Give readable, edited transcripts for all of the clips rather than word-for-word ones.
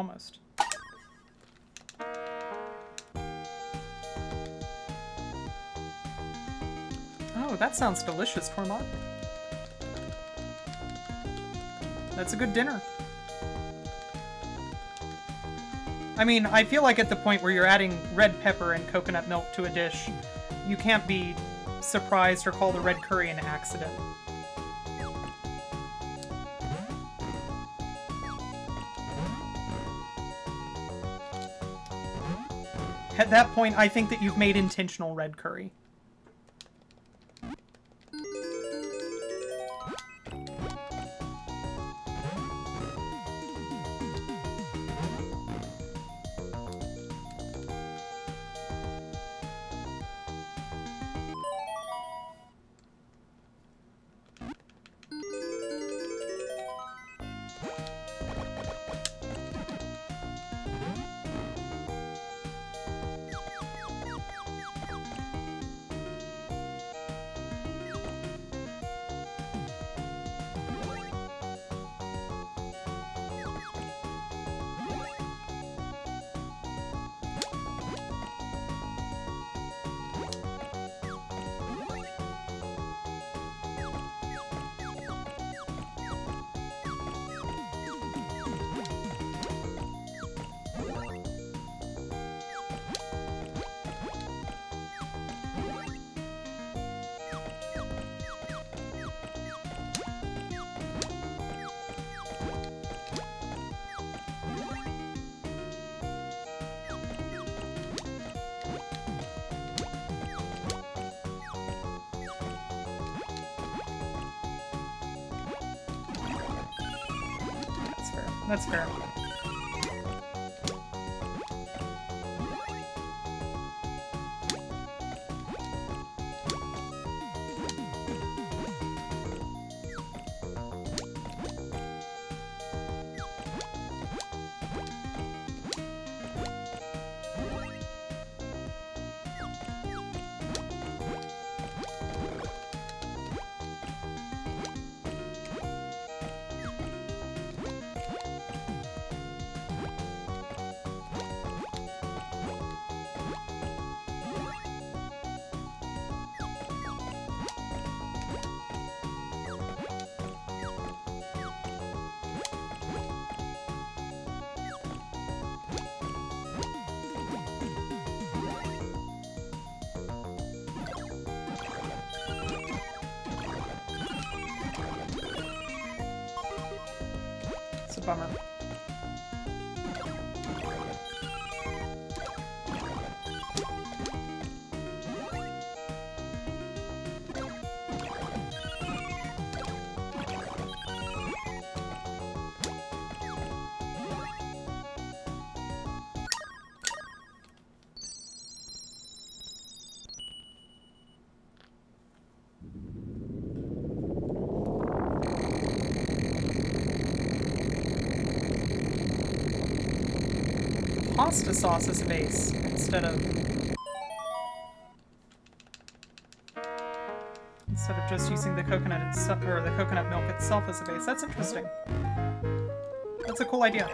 almost. Oh, that sounds delicious, Tormod. That's a good dinner. I mean, I feel like at the point where you're adding red pepper and coconut milk to a dish, you can't be surprised or call the red curry an accident. At that point, I think that you've made intentional red curry. That's fair. It's a bummer. Pasta sauce as a base instead of just using the coconut itself, or the coconut milk itself as a base. That's interesting. That's a cool idea.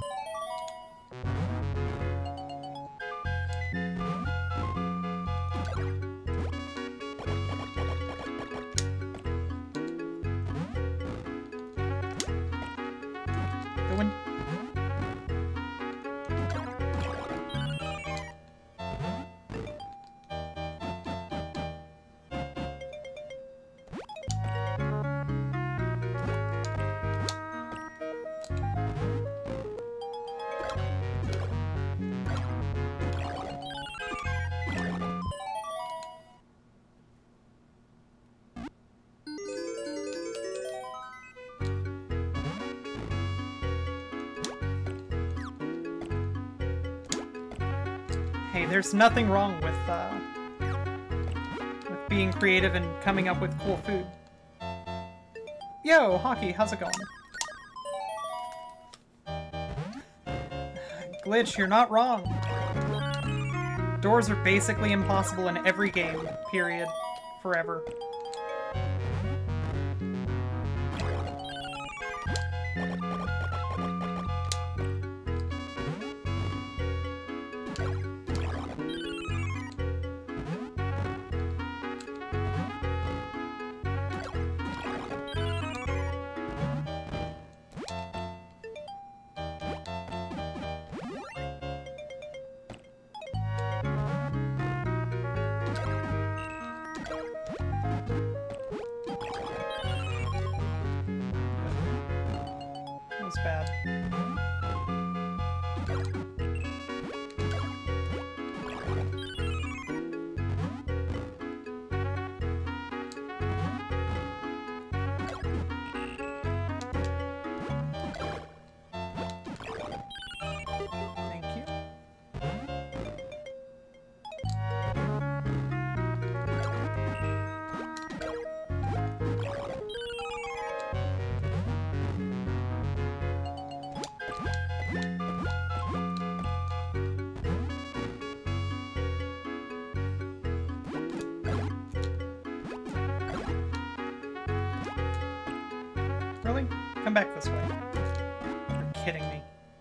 Hey, there's nothing wrong with being creative and coming up with cool food. Yo, Hockey, how's it going? Glitch, you're not wrong. Doors are basically impossible in every game, period. Forever. Really? Come back this way. You're kidding me.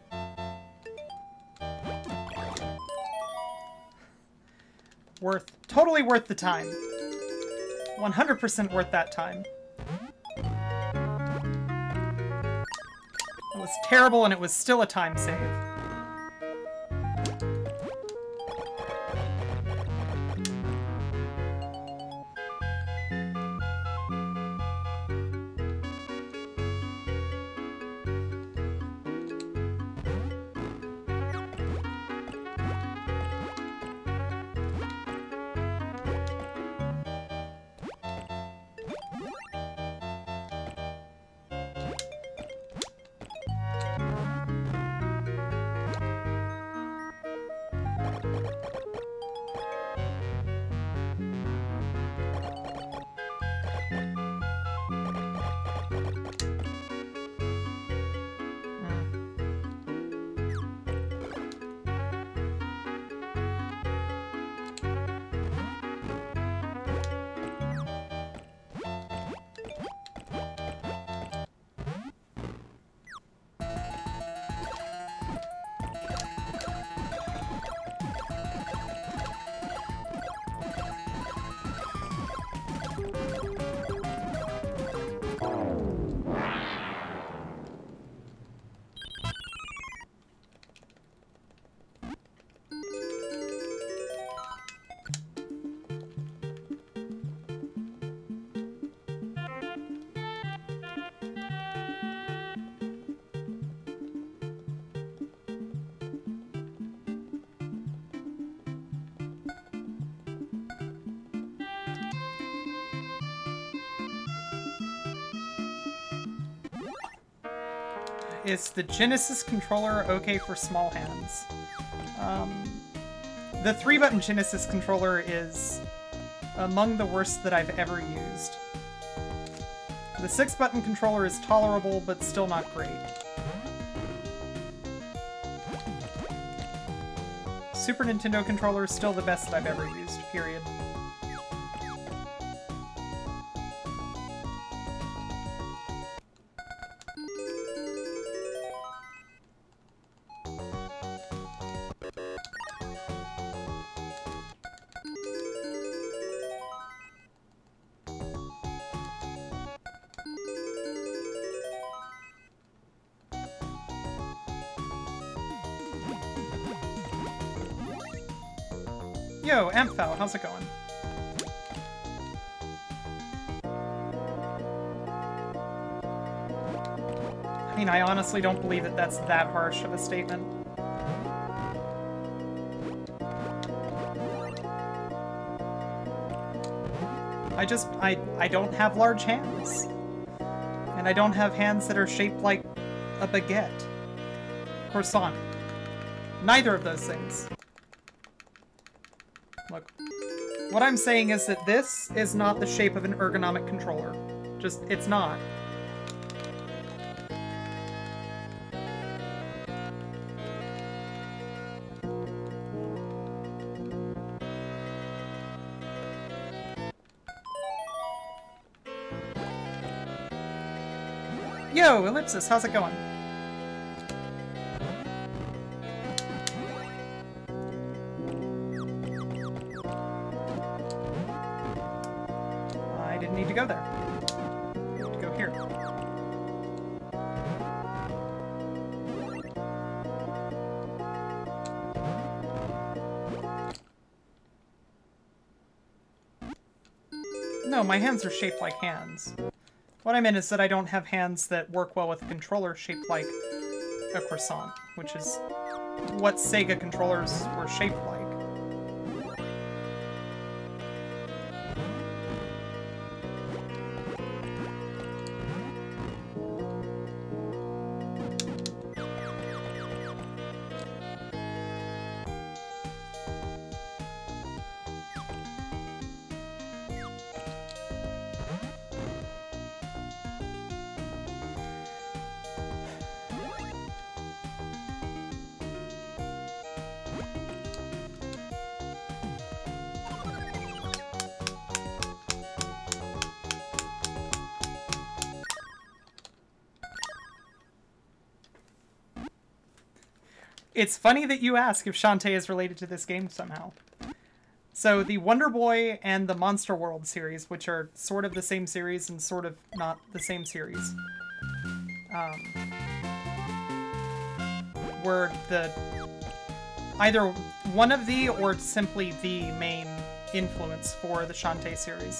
Totally worth the time. 100% worth that time. It was terrible and it was still a time save. Is the Genesis controller okay for small hands? The 3-button Genesis controller is among the worst that I've ever used. The 6-button controller is tolerable, but still not great. Super Nintendo controller is still the best that I've ever used, period. Yo, Ampfel, how's it going? I mean, I honestly don't believe that that's that harsh of a statement. I don't have large hands. And I don't have hands that are shaped like a baguette. Croissant. Neither of those things. Look, what I'm saying is that this is not the shape of an ergonomic controller. Just, it's not. Yo, Ellipsis, how's it going? I didn't need to go there. I need to go here. No, my hands are shaped like hands. What I meant is that I don't have hands that work well with a controller shaped like a croissant, which is what Sega controllers were shaped like. It's funny that you ask if Shantae is related to this game somehow. So the Wonder Boy and the Monster World series, which are sort of the same series and sort of not the same series, were either one of the or simply the main influence for the Shantae series.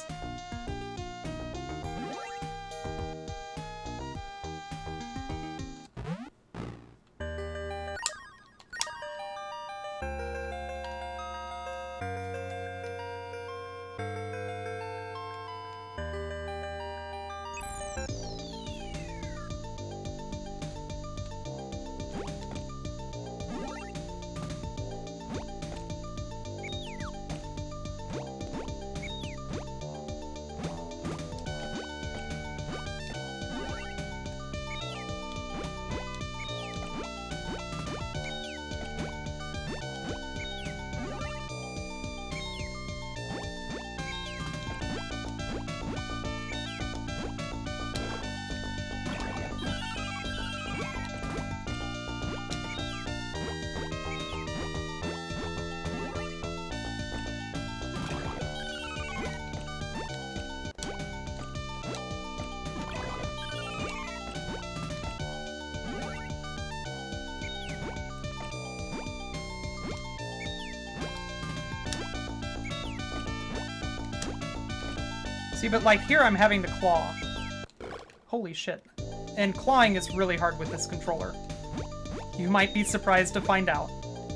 See, but like here I'm having to claw. Holy shit. And clawing is really hard with this controller. You might be surprised to find out.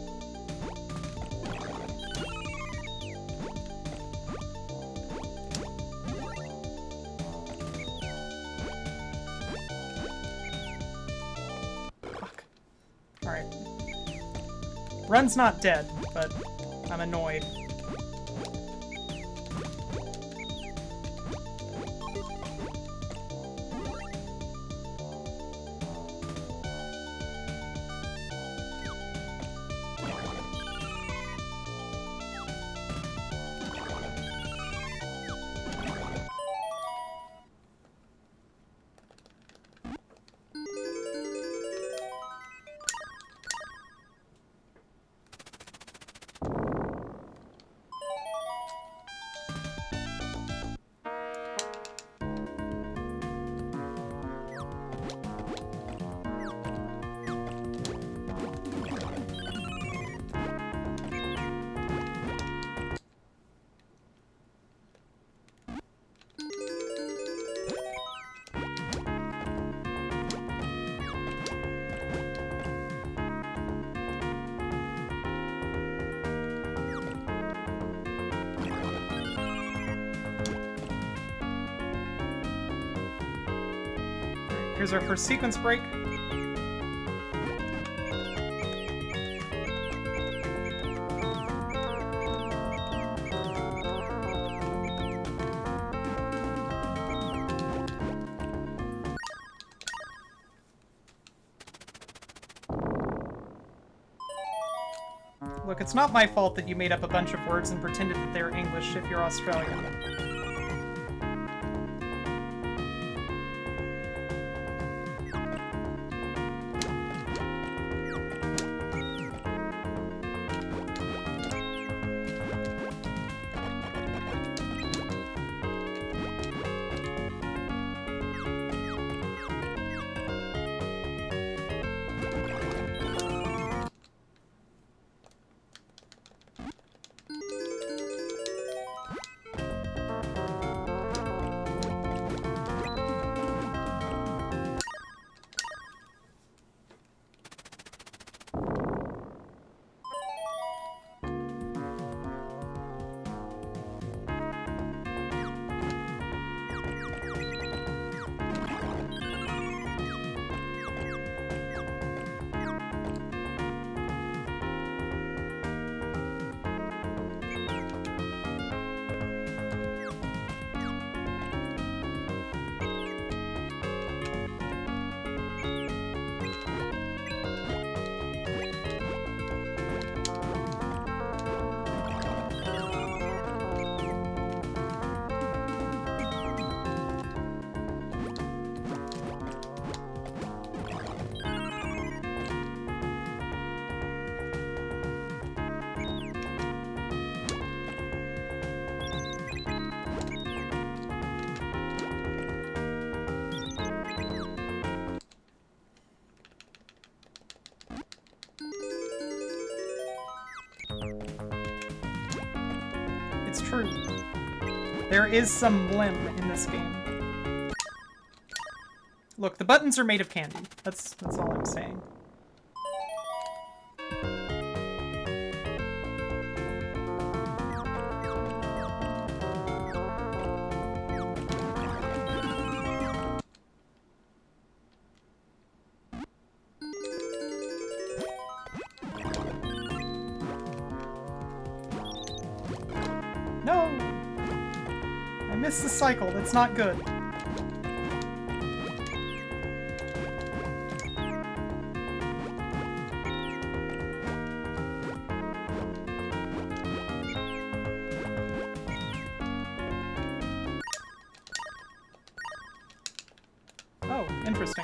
Fuck. Alright. Run's not dead, but I'm annoyed. Here's our first sequence break. Look, it's not my fault that you made up a bunch of words and pretended that they're English if you're Australian. true. There is some limb in this game. Look, the buttons are made of candy. That's all I'm saying. No! I missed the cycle. That's not good. Oh, interesting.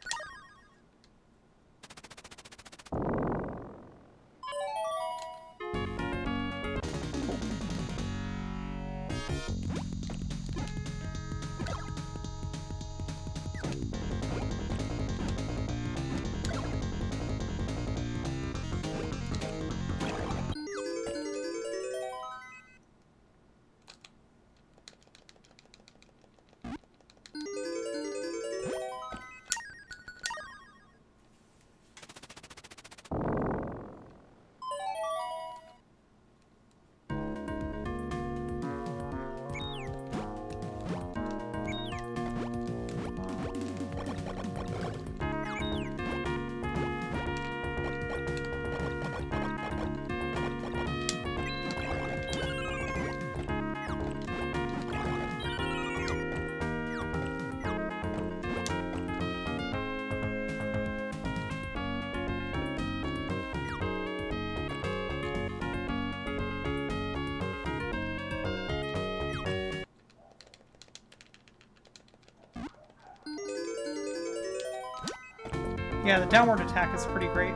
Yeah, the downward attack is pretty great.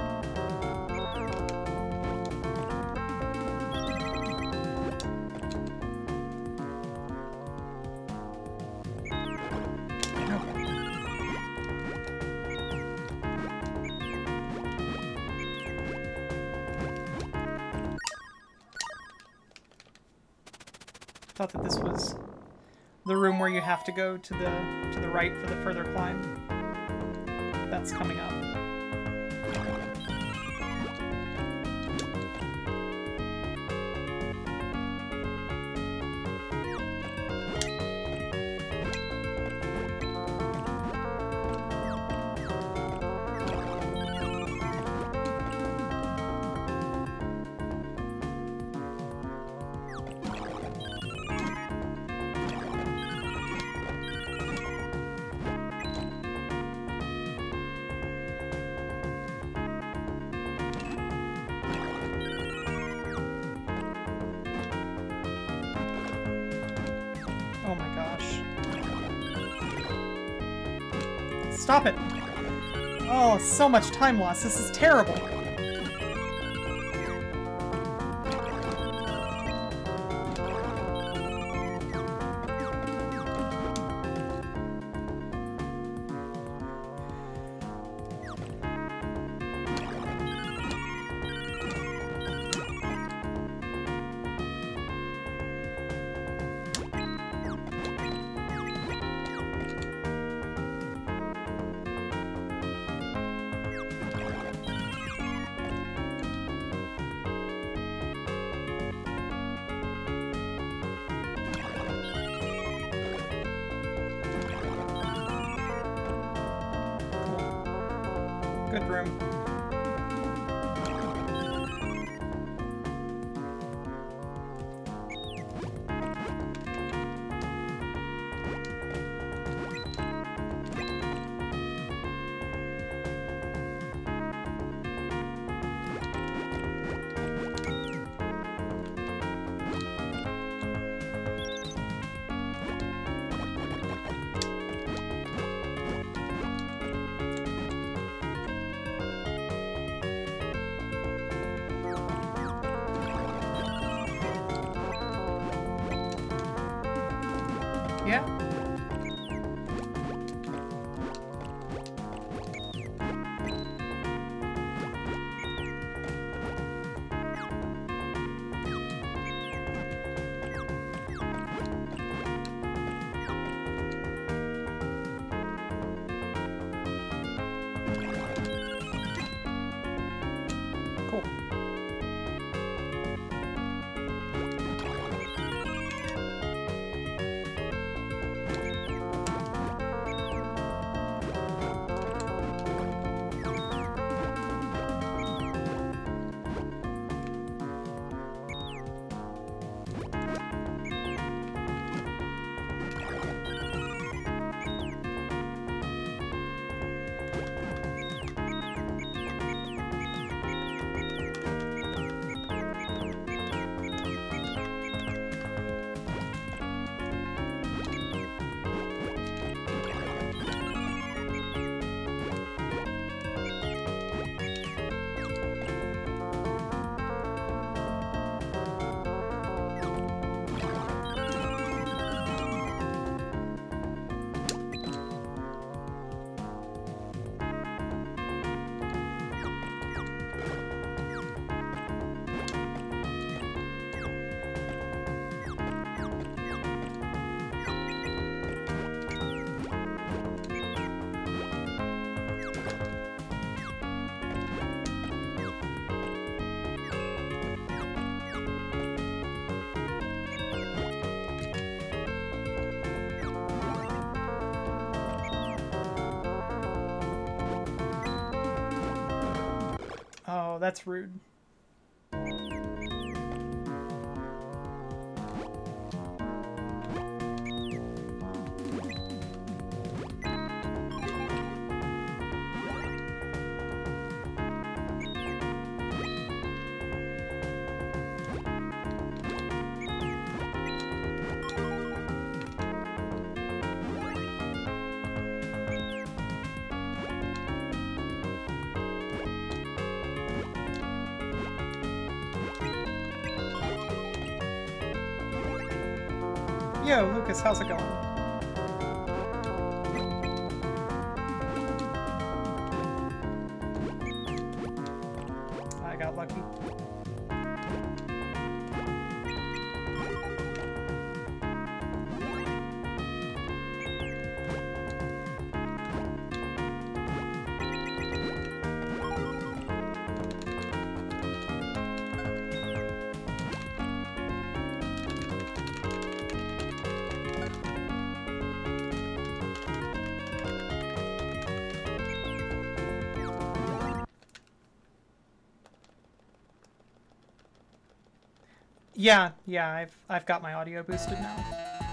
Thought that this was the room where you have to go to the right for the further climb. That's coming up. Oh my gosh. Stop it! Oh, so much time lost. This is terrible. Good room. Yeah. that's rude. Yo, Lucas, how's it going? I got lucky. Yeah, I've got my audio boosted now.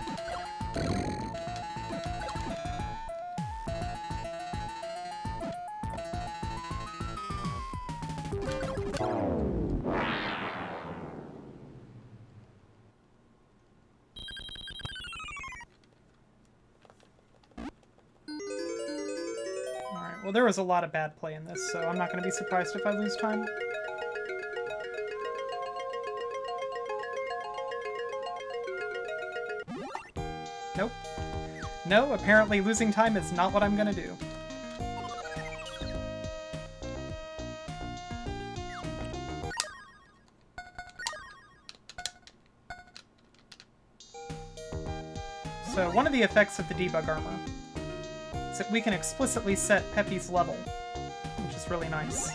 Alright, well there was a lot of bad play in this, so I'm not going to be surprised if I lose time. Nope. No, apparently losing time is not what I'm gonna do. So one of the effects of the debug armor is that we can explicitly set Peppy's level, which is really nice.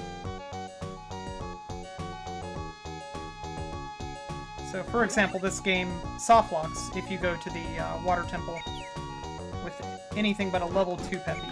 So, for example, this game softlocks if you go to the water temple with anything but a level 2 Peppy.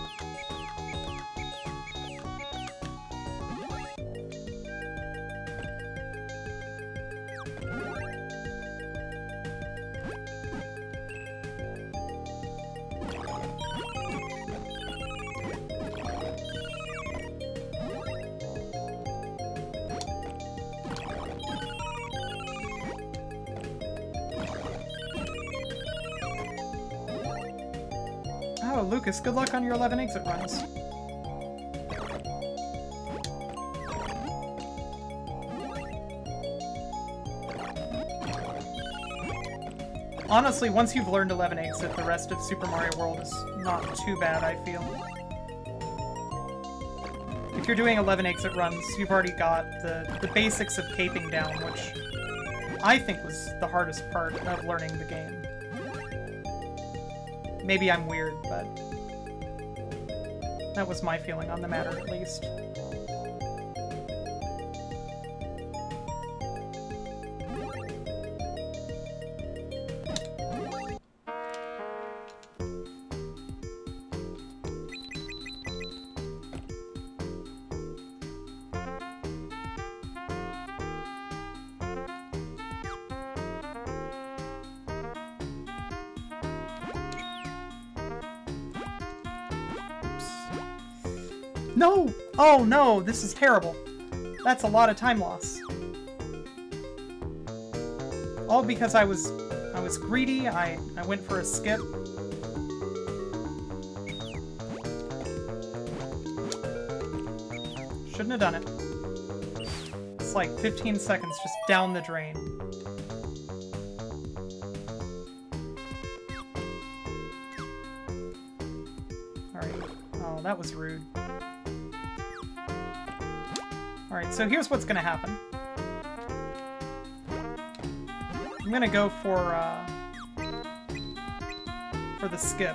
Oh, Lucas, good luck on your 11 exit runs. Honestly, once you've learned 11 exit, the rest of Super Mario World is not too bad, I feel. If you're doing 11 exit runs, you've already got the basics of caping down, which I think was the hardest part of learning the game. Maybe I'm weird, but that was my feeling on the matter, at least. No! Oh no, this is terrible. That's a lot of time loss. All because I was greedy, I went for a skip. Shouldn't have done it. It's like 15 seconds just down the drain. Alright. Oh, that was rude. Alright, so here's what's gonna happen. I'm gonna go for the skip.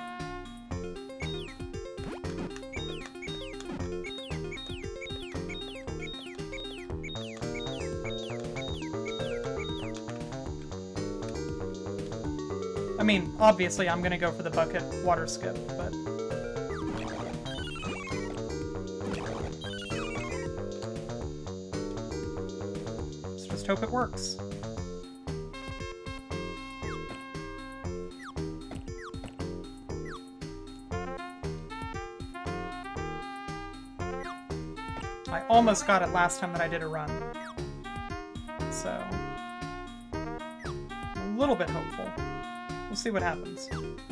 I mean, obviously I'm gonna go for the bucket water skip, but... just hope it works. I almost got it last time that I did a run. So, a little bit hopeful. We'll see what happens.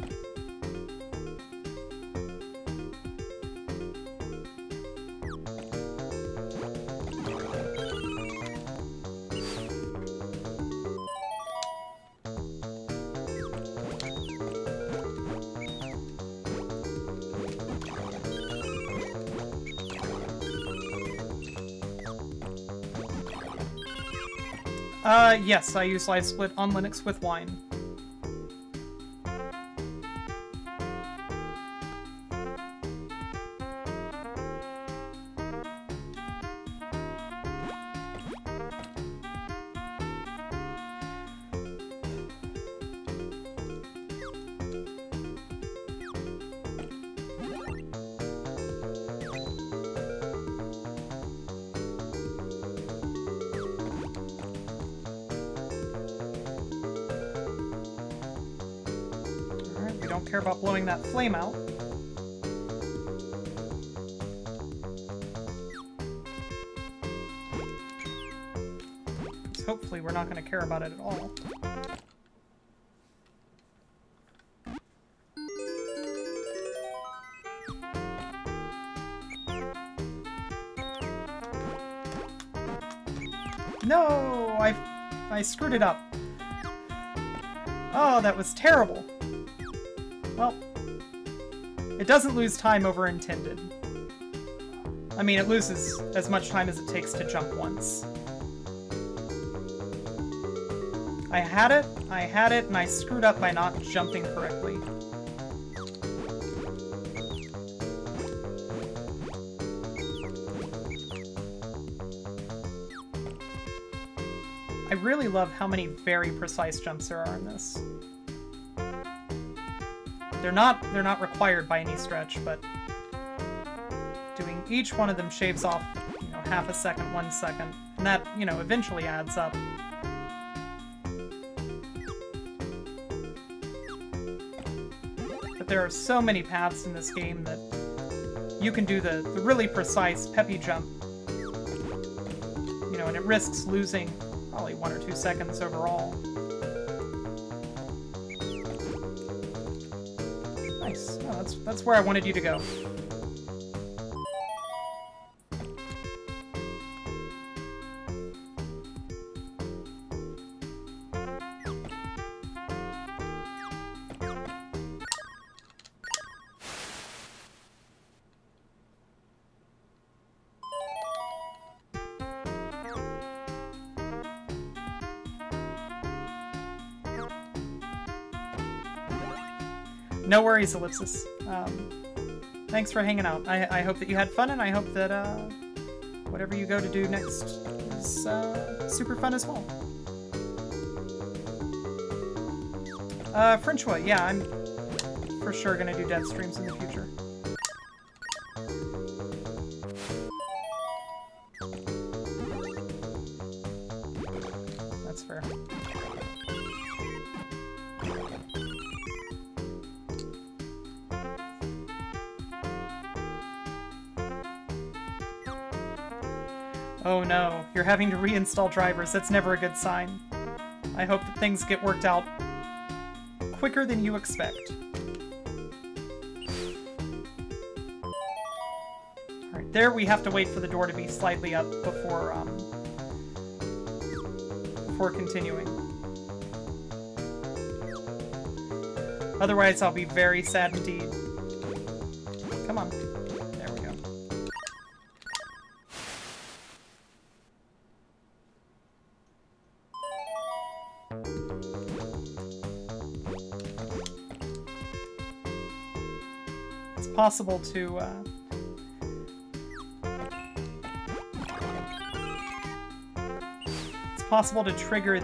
Yes, I use Live Split on Linux with Wine. Don't care about blowing that flame out. So hopefully we're not going to care about it at all. No! I screwed it up. Oh, that was terrible. Well, it doesn't lose time over intended. I mean, it loses as much time as it takes to jump once. I had it, and I screwed up by not jumping correctly. I really love how many very precise jumps there are in this. They're not required by any stretch, but doing each one of them shaves off, half a second, 1 second, and that, eventually adds up. But there are so many paths in this game that you can do the really precise peppy jump, and it risks losing probably 1 or 2 seconds overall. Nice. Oh, that's where I wanted you to go. No worries, Ellipsis. Thanks for hanging out. I hope that you had fun, and I hope that whatever you go to do next is super fun as well. Frenchwood, yeah, I'm for sure gonna do dev streams in the future. That's fair. Oh no, you're having to reinstall drivers. That's never a good sign. I hope that things get worked out quicker than you expect. Alright, there we have to wait for the door to be slightly up before continuing. Otherwise, I'll be very sad indeed. Come on. There we go. It's possible to, it's possible to trigger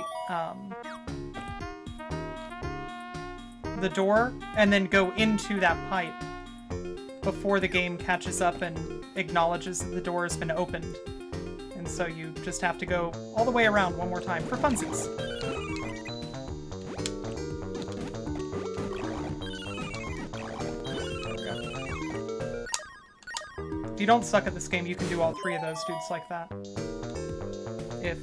the door and then go into that pipe before the game catches up and acknowledges that the door has been opened. And and so you just have to go all the way around one more time for funsies. If you don't suck at this game, you can do all 3 of those dudes like that. If...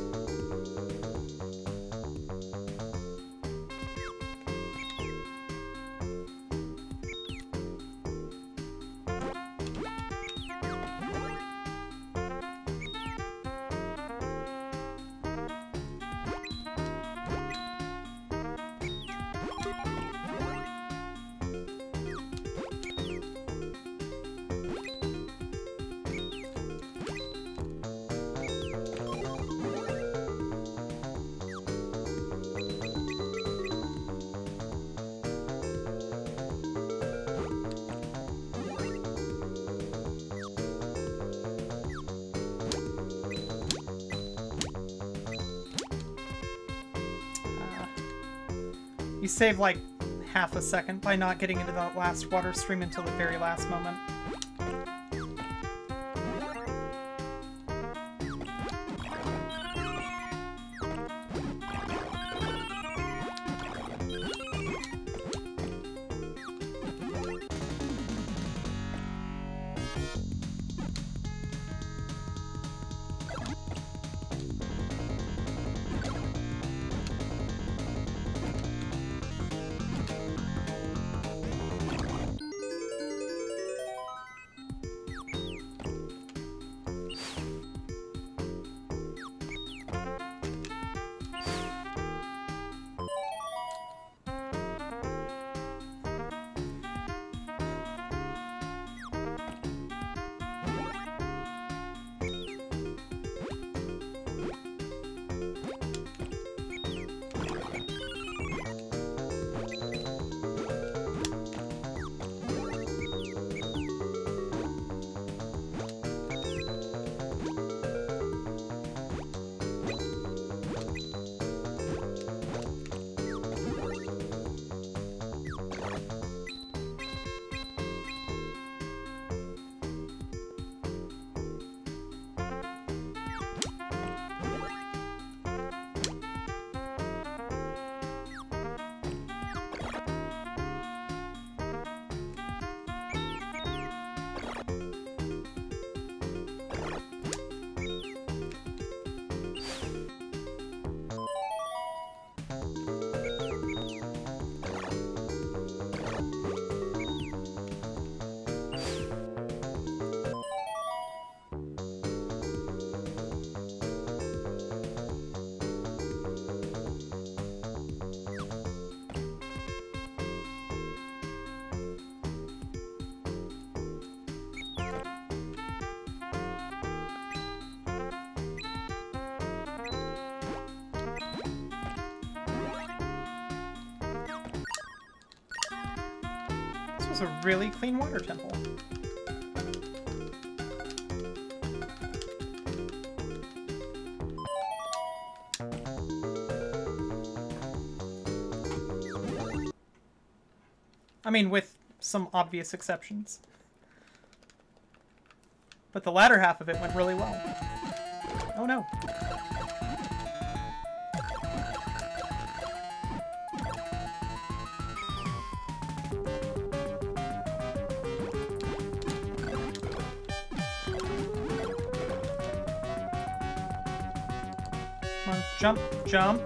You save like half a second by not getting into that last water stream until the very last moment. A really clean water temple. I mean, with some obvious exceptions. But the latter half of it went really well. Oh no. Jump, jump.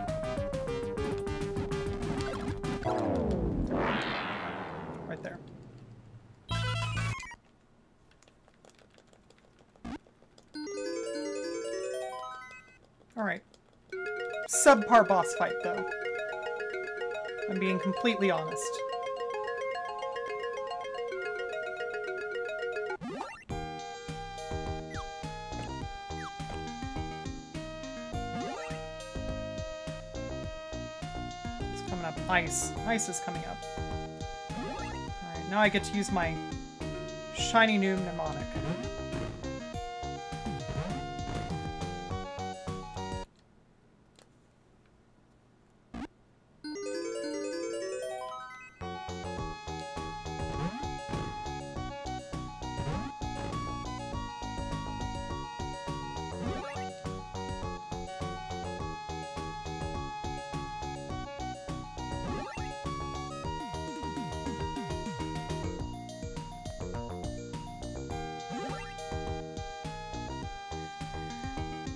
Right there. Alright. Subpar boss fight, though. I'm being completely honest. Ice. Ice is coming up. Alright, now I get to use my shiny new mnemonic.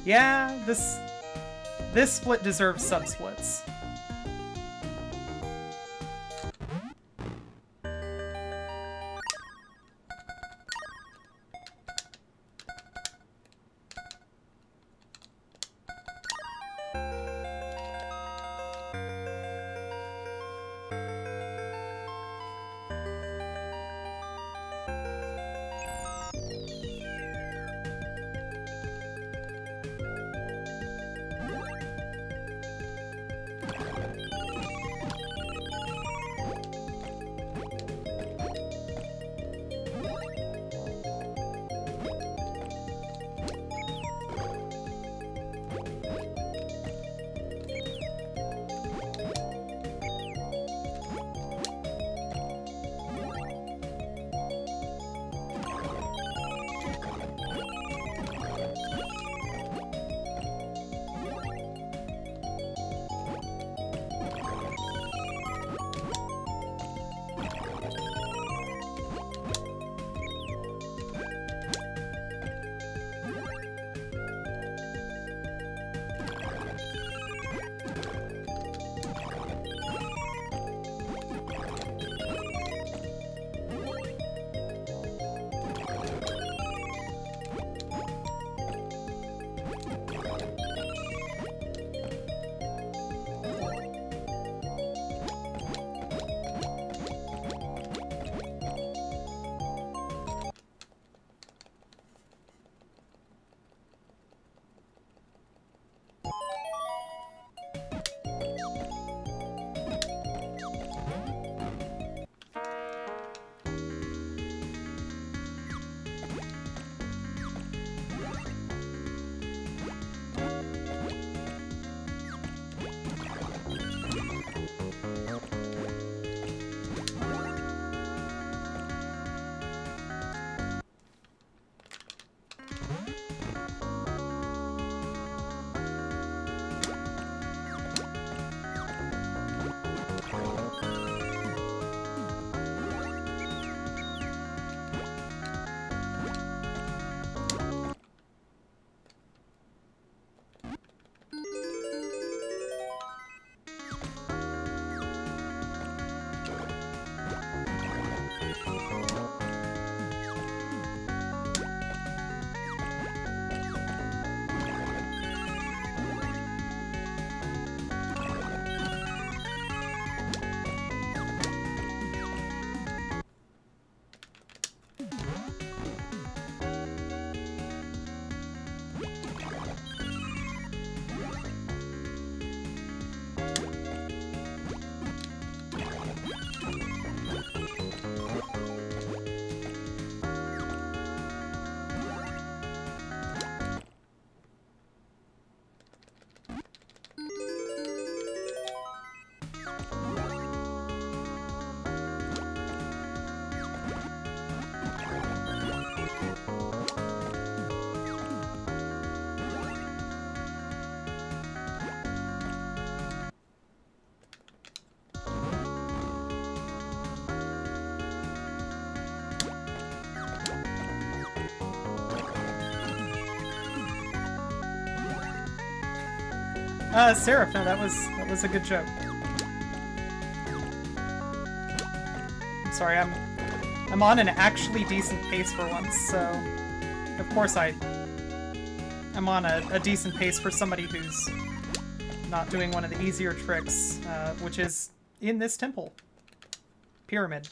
Yeah, this split deserves sub-splits. Seraph, no, that was a good joke. I'm sorry, I'm on an actually decent pace for once, so of course I'm on a decent pace for somebody who's not doing one of the easier tricks, which is in this temple. Pyramid.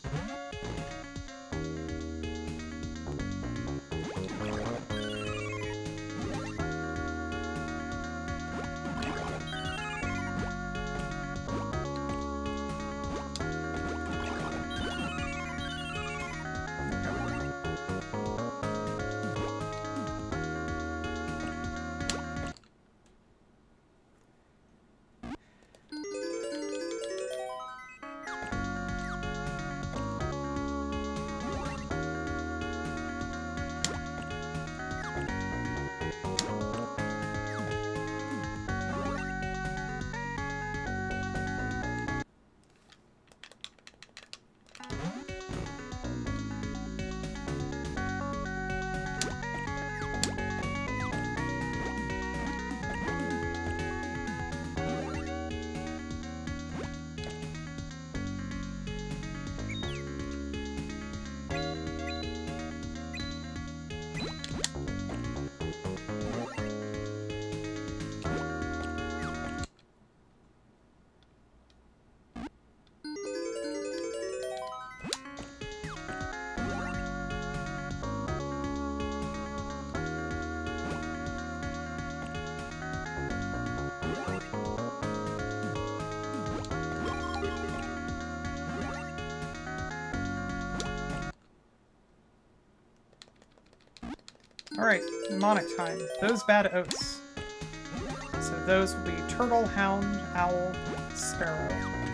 Alright, mnemonic time. Those bad oats. So those will be turtle, hound, owl, sparrow.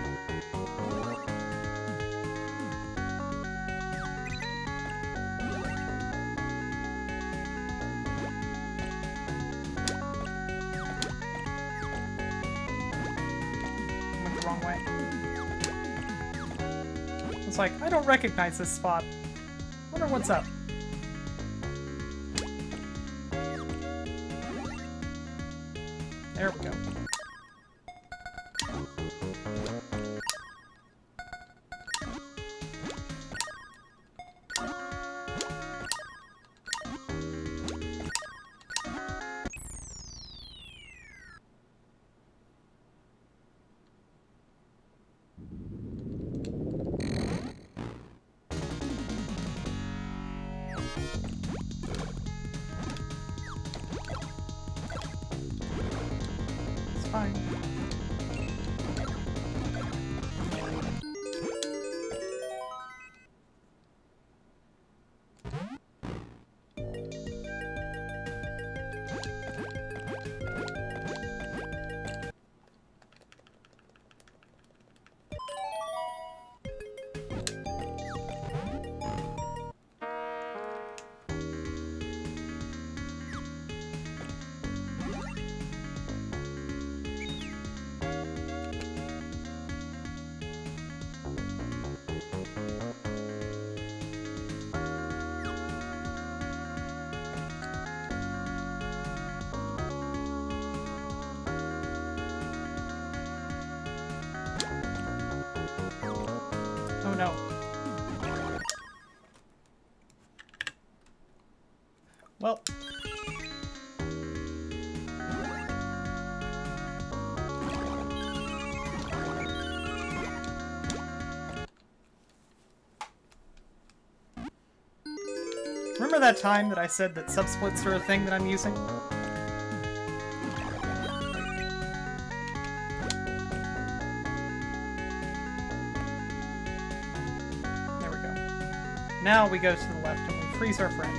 Went the wrong way. It's like, I don't recognize this spot. Wonder what's up. There we go. It's fine. Oh no. Well. Remember that time that I said that subsplits are a thing that I'm using? There we go. Now we go to the left and we freeze our friend.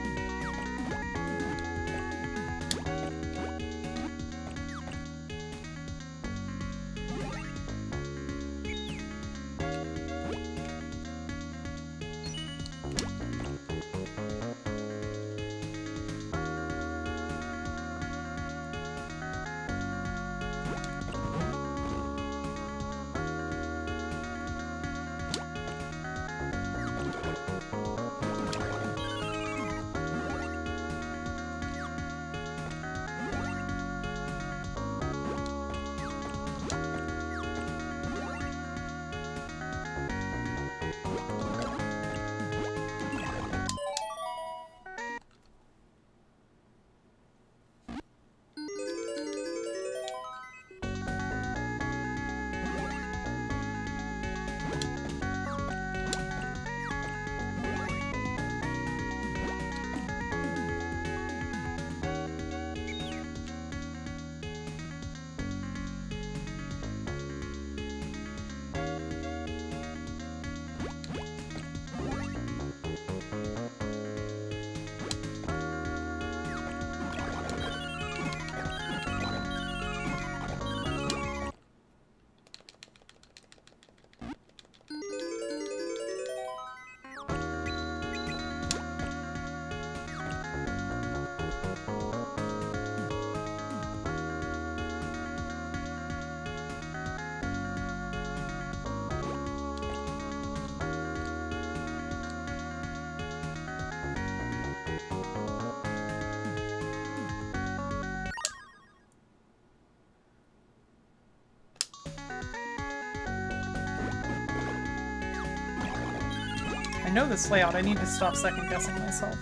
I know this layout, I need to stop second guessing myself.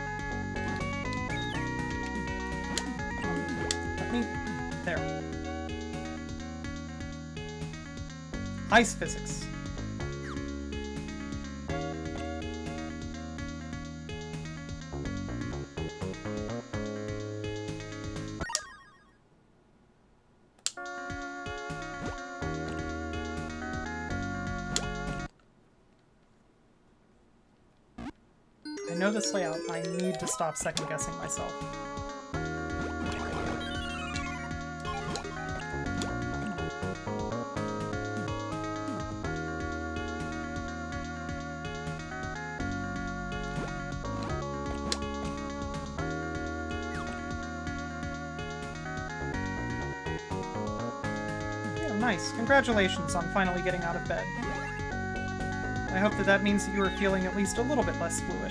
Let me... there. Ice physics. I know this layout. I need to stop second-guessing myself. Nice. Congratulations on finally getting out of bed. I hope that that means that you are feeling at least a little bit less fluish.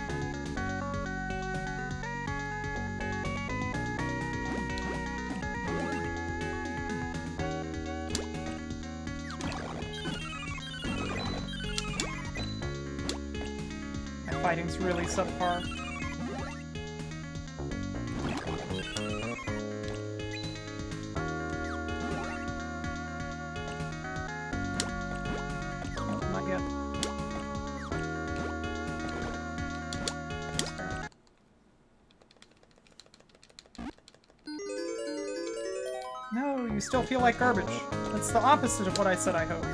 My fighting's really subpar. No, you still feel like garbage. That's the opposite of what I said I hoped.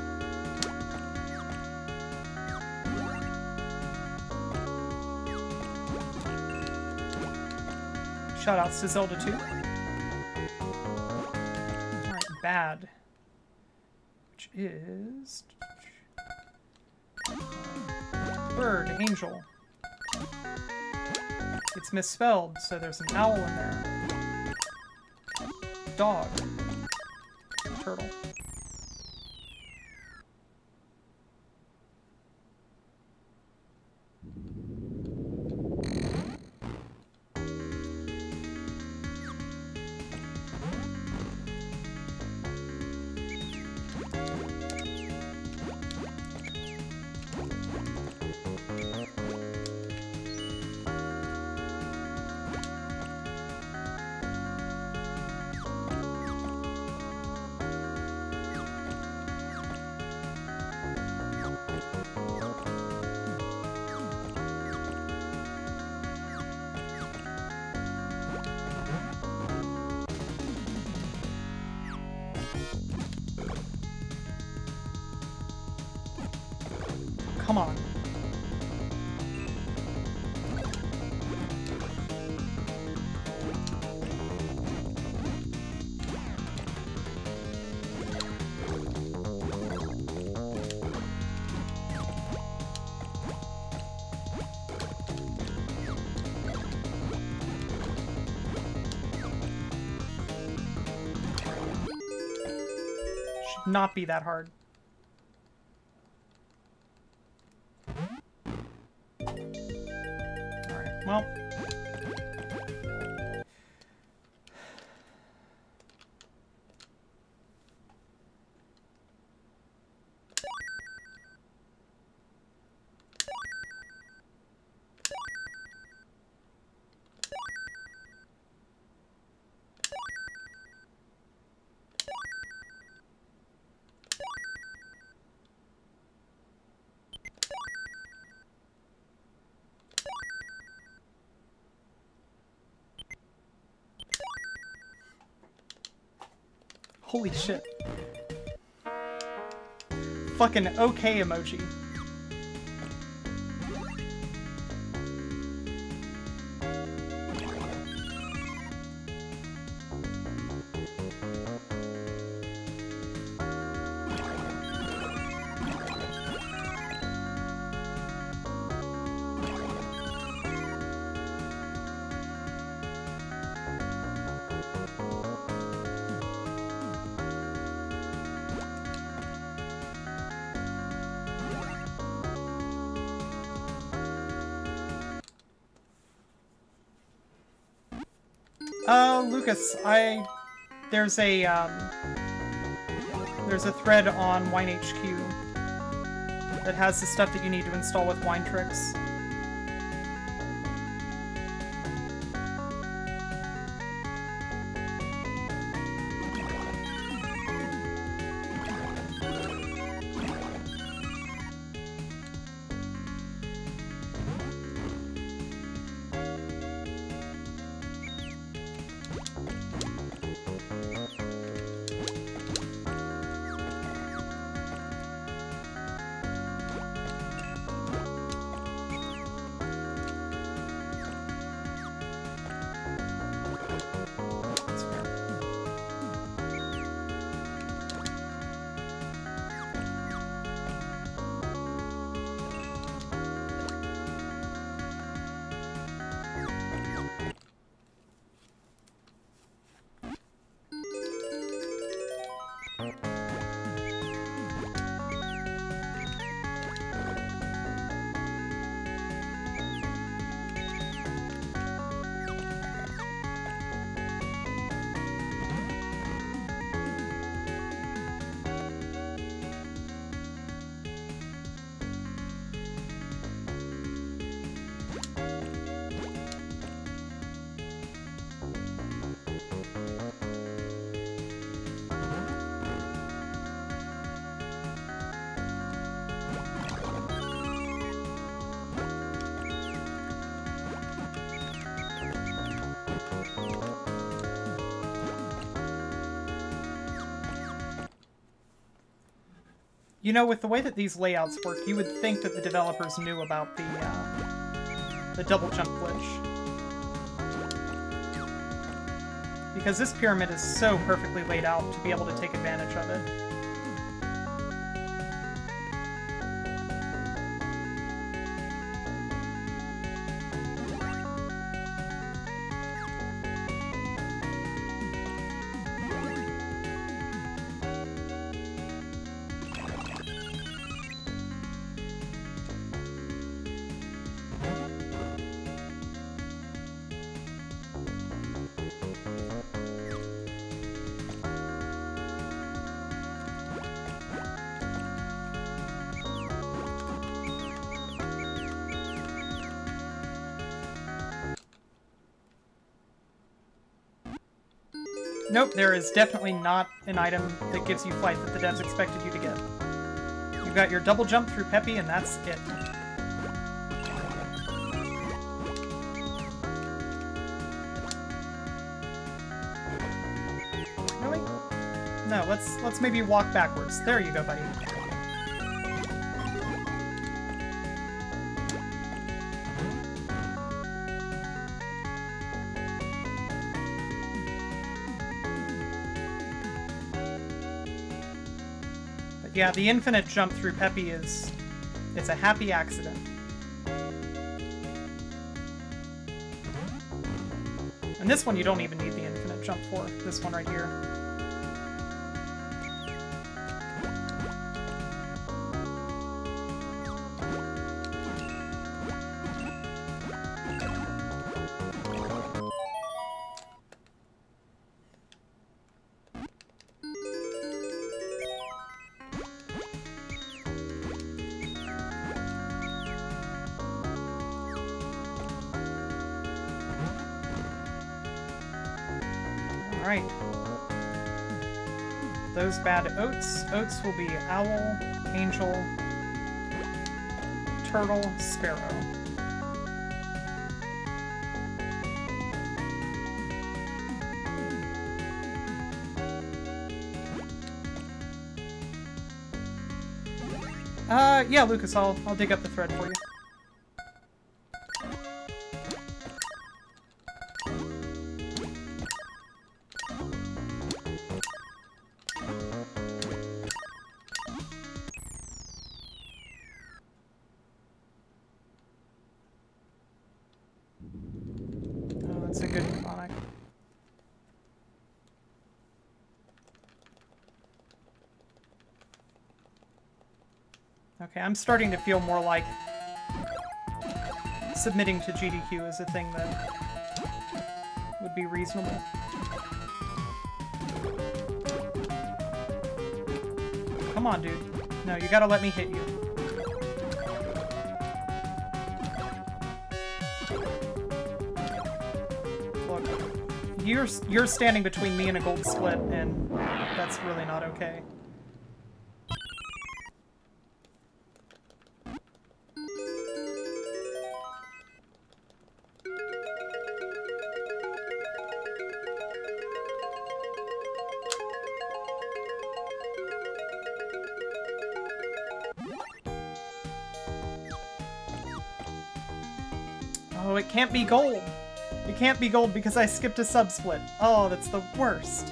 Shoutouts to Zelda 2. Alright, bad. Which is... Bird, angel. It's misspelled, so there's an owl in there. Dog. Turtle. Come on. Should not be that hard. Well, holy shit. Fucking okay emoji. Lucas, there's a thread on WineHQ that has the stuff that you need to install with Winetricks. You know, with the way that these layouts work, you would think that the developers knew about the double jump glitch. Because this pyramid is so perfectly laid out to be able to take advantage of it. Nope, there is definitely not an item that gives you flight that the devs expected you to get. You've got your double jump through Peppy, and that's it. Really? No, let's maybe walk backwards. There you go, buddy. Yeah, the infinite jump through Peppy it's a happy accident. And this one you don't even need the infinite jump for, this one right here. Alright. Those bad oats. Oats will be owl, angel, turtle, sparrow. Yeah, Lucas, I'll dig up the thread for you. That's a good mnemonic. Okay, I'm starting to feel more like submitting to GDQ is a thing that would be reasonable. Come on, dude. No, you gotta let me hit you. You're standing between me and a gold split, and that's really not okay. Oh, it can't be gold! It can't be gold because I skipped a sub-split. Oh, that's the worst.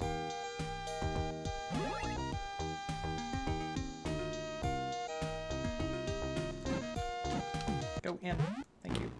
Go in. Thank you.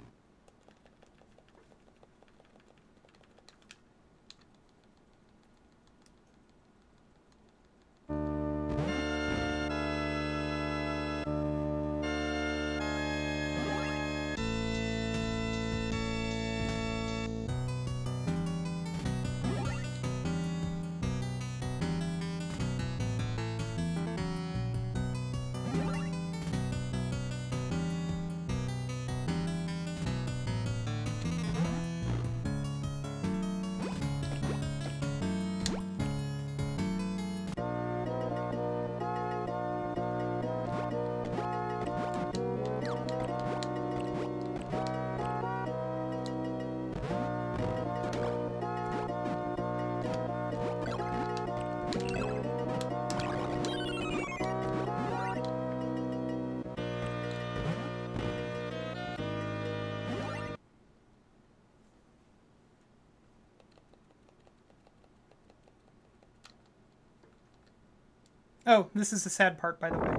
Oh, this is the sad part, by the way.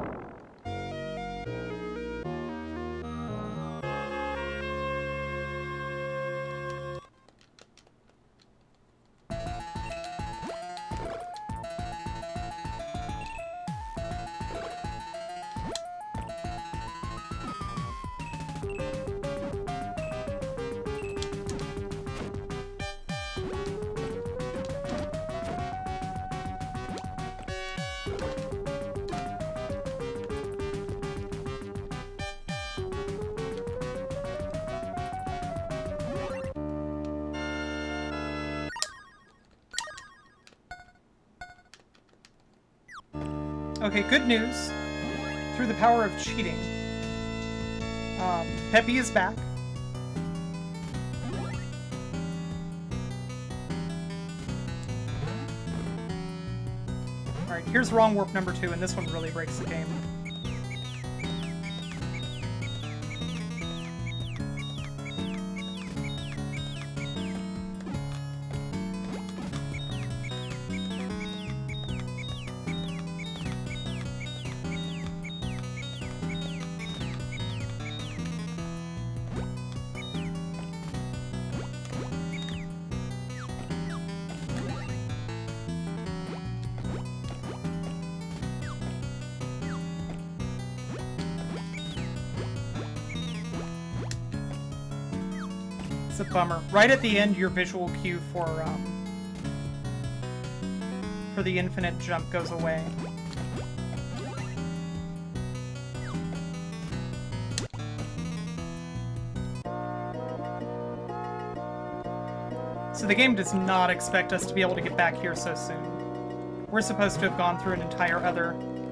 Okay, good news. Through the power of cheating, Peppy is back. Alright, here's wrong warp number 2, and this one really breaks the game. It's a bummer. Right at the end, your visual cue for the infinite jump goes away. So the game does not expect us to be able to get back here so soon. We're supposed to have gone through an entire other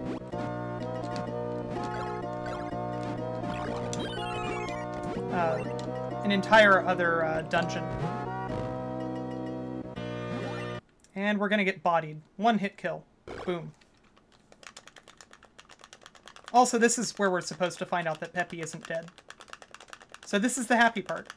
dungeon. And we're gonna get bodied. One hit kill. Boom. Also, this is where we're supposed to find out that Peppy isn't dead. So this is the happy part.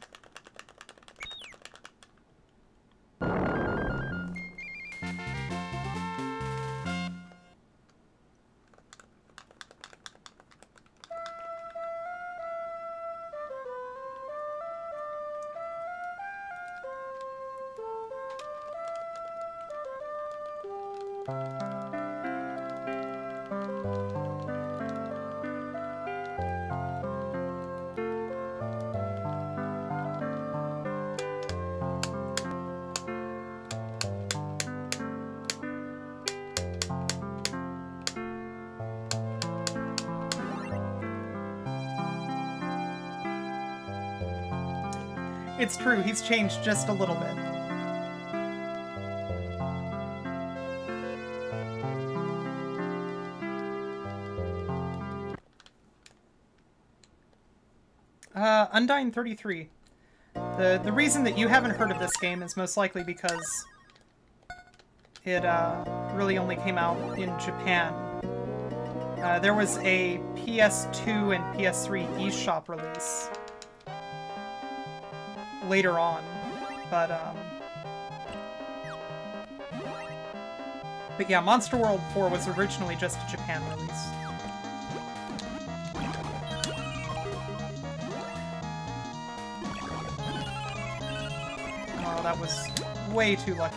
It's true, he's changed just a little bit. Undyne 33. The reason that you haven't heard of this game is most likely because it really only came out in Japan. There was a PS2 and PS3 eShop release later on, but yeah, Monster World 4 was originally just a Japan release. Oh, that was way too lucky.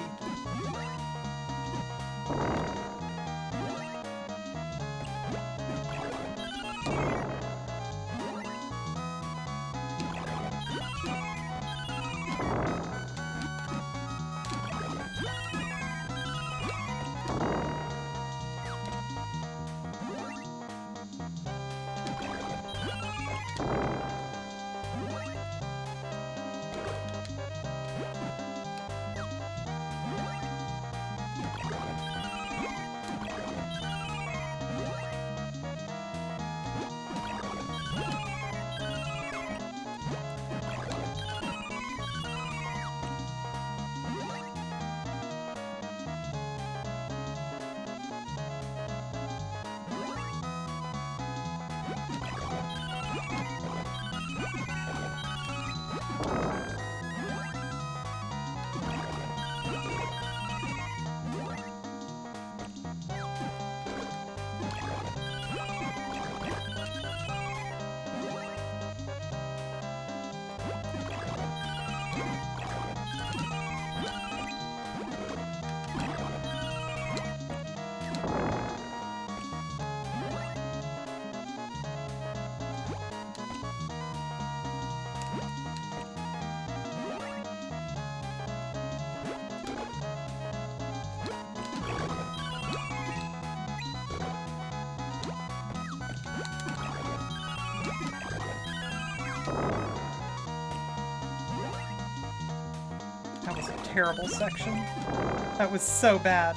terrible section. That was so bad.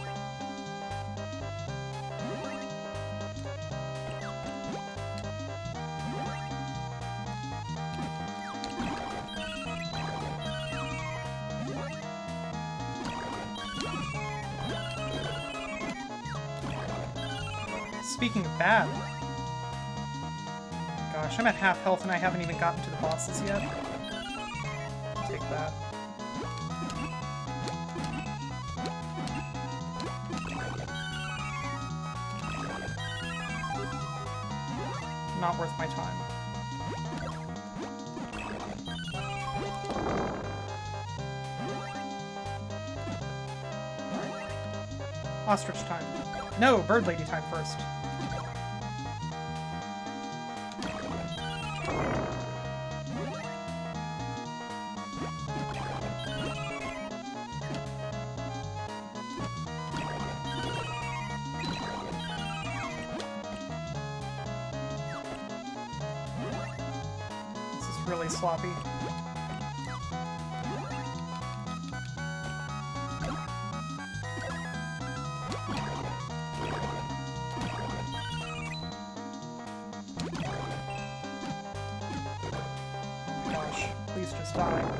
Speaking of bad... Gosh, I'm at half health and I haven't even gotten to the bosses yet. Take that. Not worth my time. Ostrich time. No, bird lady time first. Really sloppy. Gosh, please just die.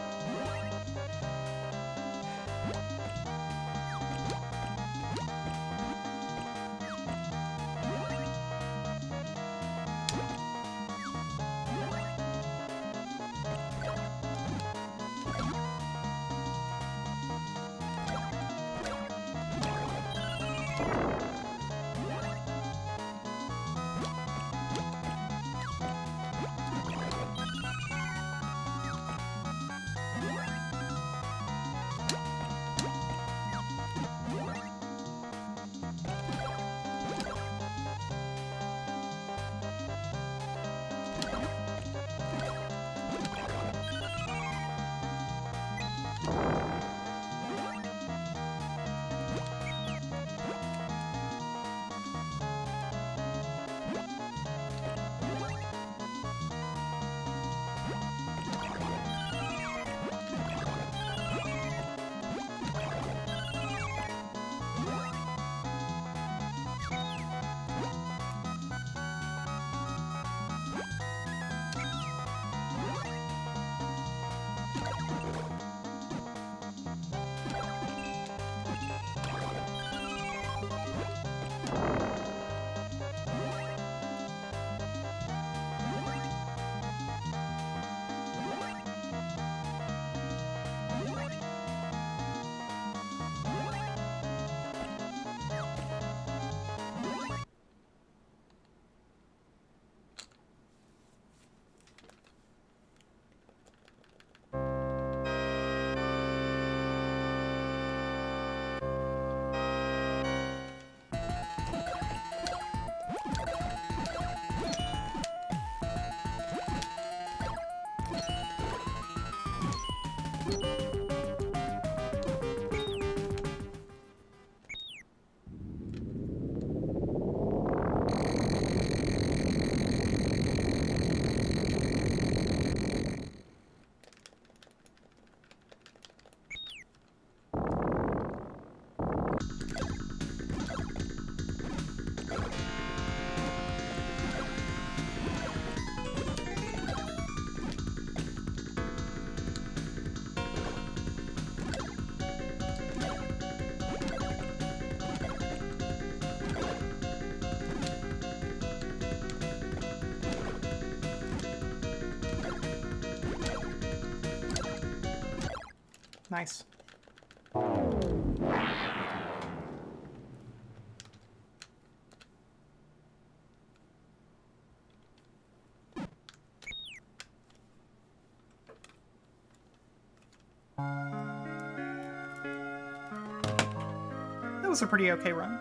Nice. That was a pretty okay run.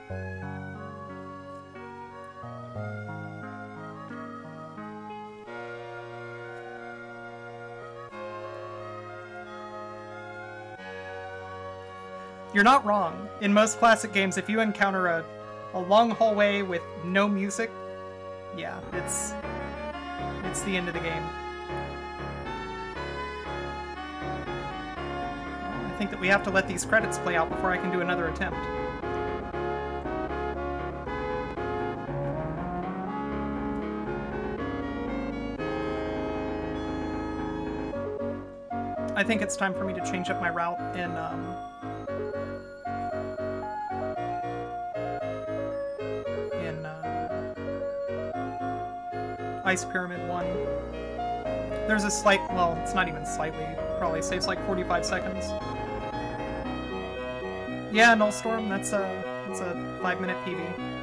You're not wrong. In most classic games, if you encounter a long hallway with no music, yeah, it's the end of the game. think that we have to let these credits play out before I can do another attempt. I think it's time for me to change up my route in Ice Pyramid 1. There's a slight, well, it's not even slightly, probably saves like 45 seconds. Yeah, Nullstorm, that's a 5-minute PB.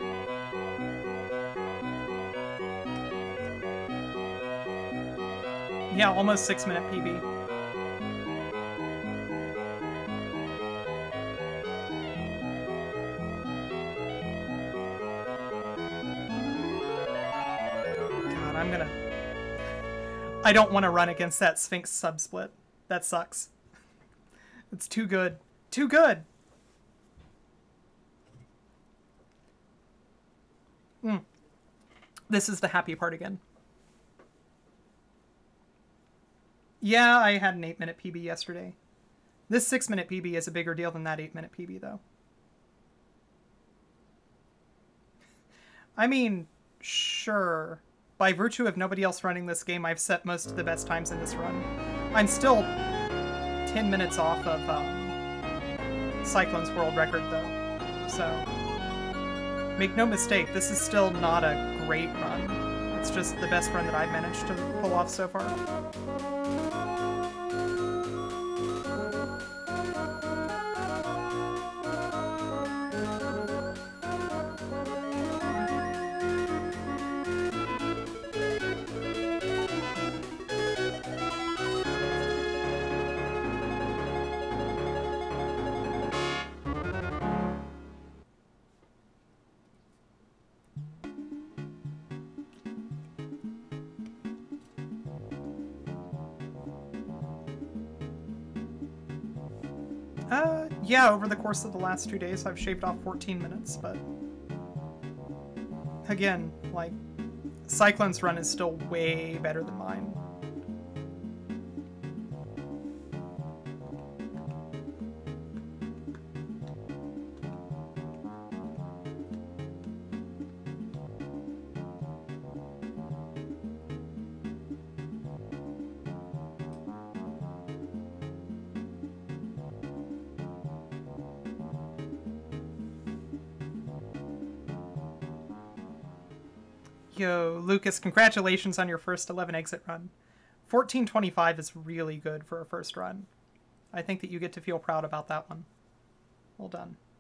Yeah, almost 6-minute PB. I don't want to run against that Sphinx sub-split. That sucks. It's too good. Too good! This is the happy part again. Yeah, I had an 8-minute PB yesterday. This 6-minute PB is a bigger deal than that 8-minute PB, though. I mean, sure. By virtue of nobody else running this game, I've set most of the best times in this run. I'm still 10 minutes off of Cyclone's world record, though. So, make no mistake, this is still not a great run. It's just the best run that I've managed to pull off so far. Yeah, over the course of the last 2 days, I've shaved off 14 minutes, but again, like, Cyclone's run is still way better than mine. Yo, Lucas, congratulations on your first 11 exit run. 14:25 is really good for a first run. I think that you get to feel proud about that one. Well done.